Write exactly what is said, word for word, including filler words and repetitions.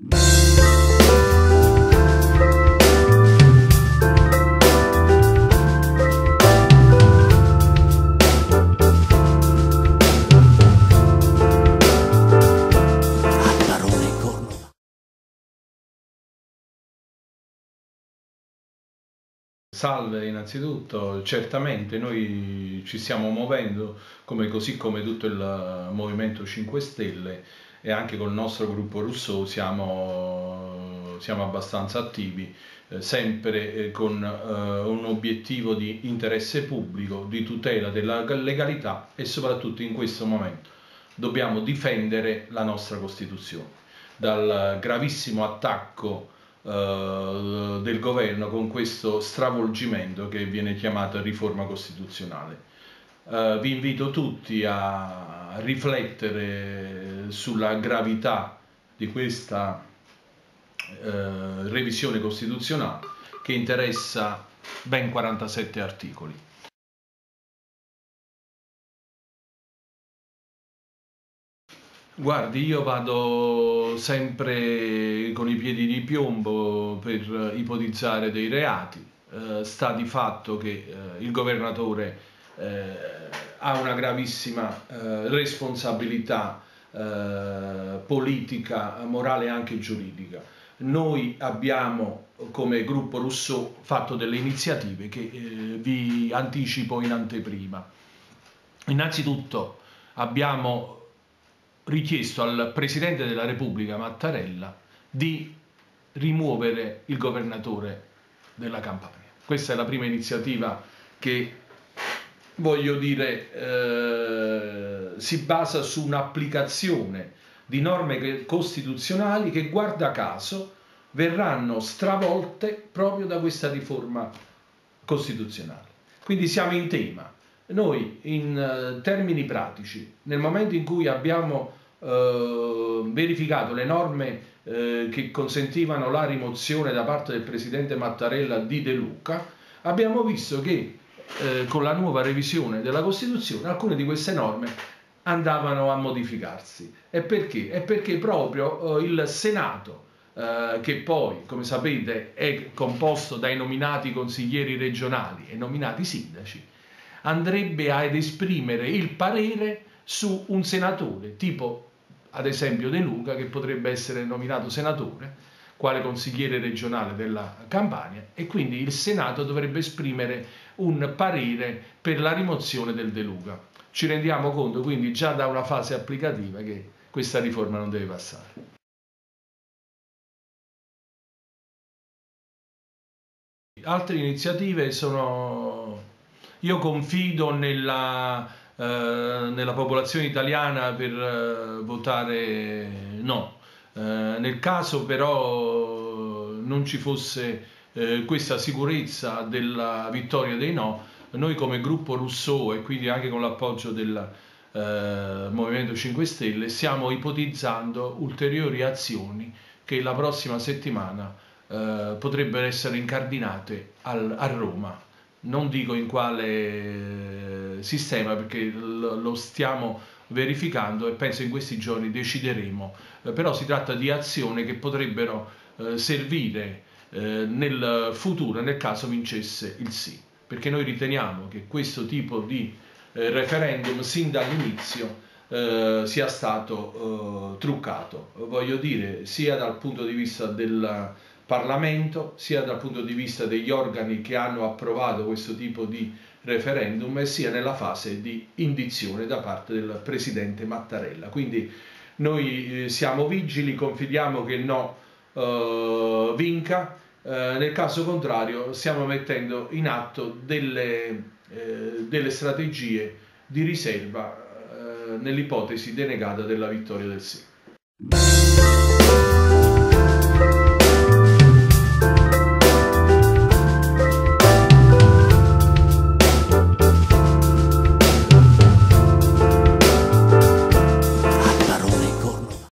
Salve innanzitutto, certamente noi ci stiamo muovendo, come, così come tutto il Movimento cinque Stelle e anche col nostro gruppo Rousseau siamo, siamo abbastanza attivi, eh, sempre eh, con eh, un obiettivo di interesse pubblico, di tutela della legalità e soprattutto in questo momento dobbiamo difendere la nostra Costituzione dal gravissimo attacco Uh, del governo con questo stravolgimento che viene chiamato riforma costituzionale. Uh, vi invito tutti a riflettere sulla gravità di questa uh, revisione costituzionale che interessa ben quarantasette articoli. Guardi, io vado sempre con i piedi di piombo per ipotizzare dei reati. Eh, sta di fatto che eh, il governatore eh, ha una gravissima eh, responsabilità eh, politica, morale e anche giuridica. Noi abbiamo come gruppo Rousseau fatto delle iniziative che eh, vi anticipo in anteprima. Innanzitutto abbiamo richiesto al Presidente della Repubblica Mattarella di rimuovere il governatore della Campania. Questa è la prima iniziativa che, voglio dire, eh, si basa su un'applicazione di norme costituzionali che, guarda caso, verranno stravolte proprio da questa riforma costituzionale. Quindi siamo in tema. Noi, in uh, termini pratici, nel momento in cui abbiamo uh, verificato le norme uh, che consentivano la rimozione da parte del Presidente Mattarella di De Luca, abbiamo visto che uh, con la nuova revisione della Costituzione alcune di queste norme andavano a modificarsi. E perché? È perché proprio uh, il Senato, uh, che poi, come sapete, è composto dai nominati consiglieri regionali e nominati sindaci, andrebbe ad esprimere il parere su un senatore, tipo ad esempio De Luca, che potrebbe essere nominato senatore, quale consigliere regionale della Campania, e quindi il Senato dovrebbe esprimere un parere per la rimozione del De Luca. Ci rendiamo conto quindi già da una fase applicativa che questa riforma non deve passare. Altre iniziative sono... Io confido nella, eh, nella popolazione italiana per eh, votare no. Eh, nel caso però non ci fosse eh, questa sicurezza della vittoria dei no, noi come gruppo Rousseau e quindi anche con l'appoggio del eh, Movimento cinque Stelle stiamo ipotizzando ulteriori azioni che la prossima settimana eh, potrebbero essere incardinate al, a Roma. Non dico in quale sistema perché lo stiamo verificando e penso in questi giorni decideremo, però si tratta di azioni che potrebbero eh, servire eh, nel futuro nel caso vincesse il sì, perché noi riteniamo che questo tipo di eh, referendum sin dall'inizio eh, sia stato eh, truccato, voglio dire, sia dal punto di vista del Parlamento, sia dal punto di vista degli organi che hanno approvato questo tipo di referendum e sia nella fase di indizione da parte del Presidente Mattarella. Quindi noi eh, siamo vigili, confidiamo che il no eh, vinca, eh, nel caso contrario stiamo mettendo in atto delle, eh, delle strategie di riserva eh, nell'ipotesi denegata della vittoria del sì.